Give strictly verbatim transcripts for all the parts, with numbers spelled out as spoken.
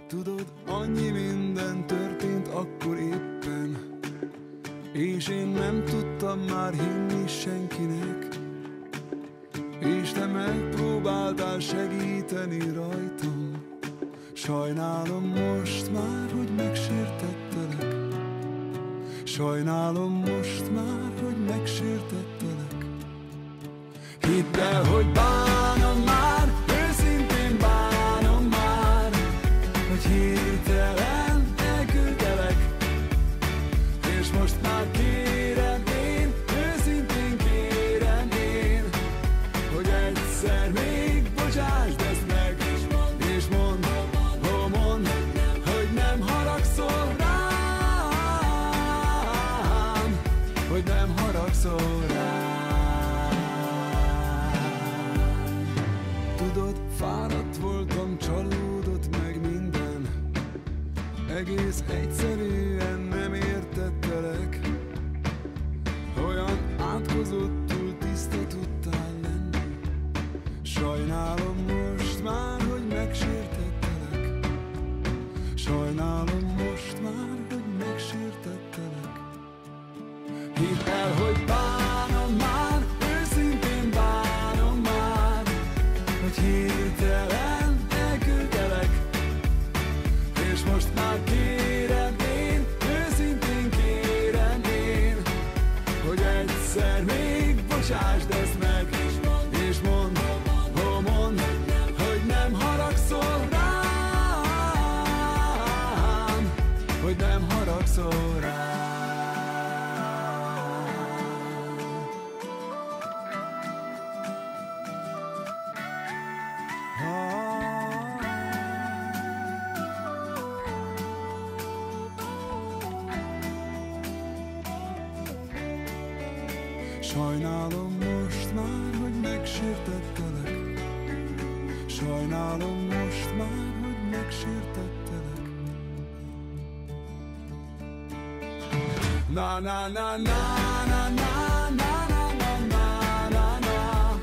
Tudod, annyi minden történt akkor éppen, és én nem tudtam már hinni senkinek, és te megpróbáltál segíteni rajtam. Sajnálom most már, hogy megsértettelek. Sajnálom most már, hogy megsértettelek. Hidd el, hogy bánom már, őszintén bánom már, hogy hirtelen elküldtelek. És most már kérem én, őszintén kérem én, hogy egyszer még bocsásd ezt meg. És mondd, ó mondd, hogy nem haragszol rám, hogy nem haragszol rám. Tudod, fáradt voltam, csalódott meg minden, egész egyszerűen nem értettelek. Olyan átkozottul tiszta tudtál lenni. Sajnálom most már, hogy megsértettelek. Sajnálom most már, hogy megsértettelek. Hidd el, hogy bánom már, őszintén bánom már, hogy hirtelen elküldtelek. És most már kérem én, őszintén kérem én, hogy egyszer még bocsásd ezt meg. És mondd, ó mondd, hogy nem haragszol rám, hogy nem haragszol rám. Sajnálom most már, hogy megsértettelek. Sajnálom most már, hogy megsértettelek. Na na na na na na na na na na na.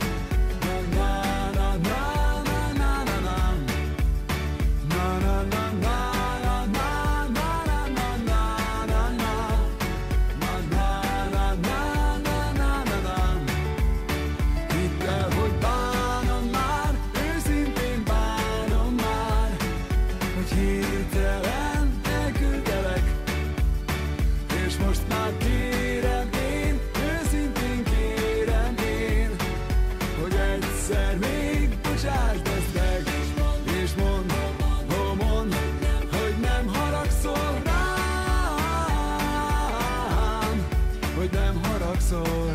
Hirtelen elküldtelek. És most már kérem én, őszintén kérem én, hogy egyszer még bocsásd ezt meg. És mondd, ó mondd, hogy nem haragszol rám, hogy nem haragszol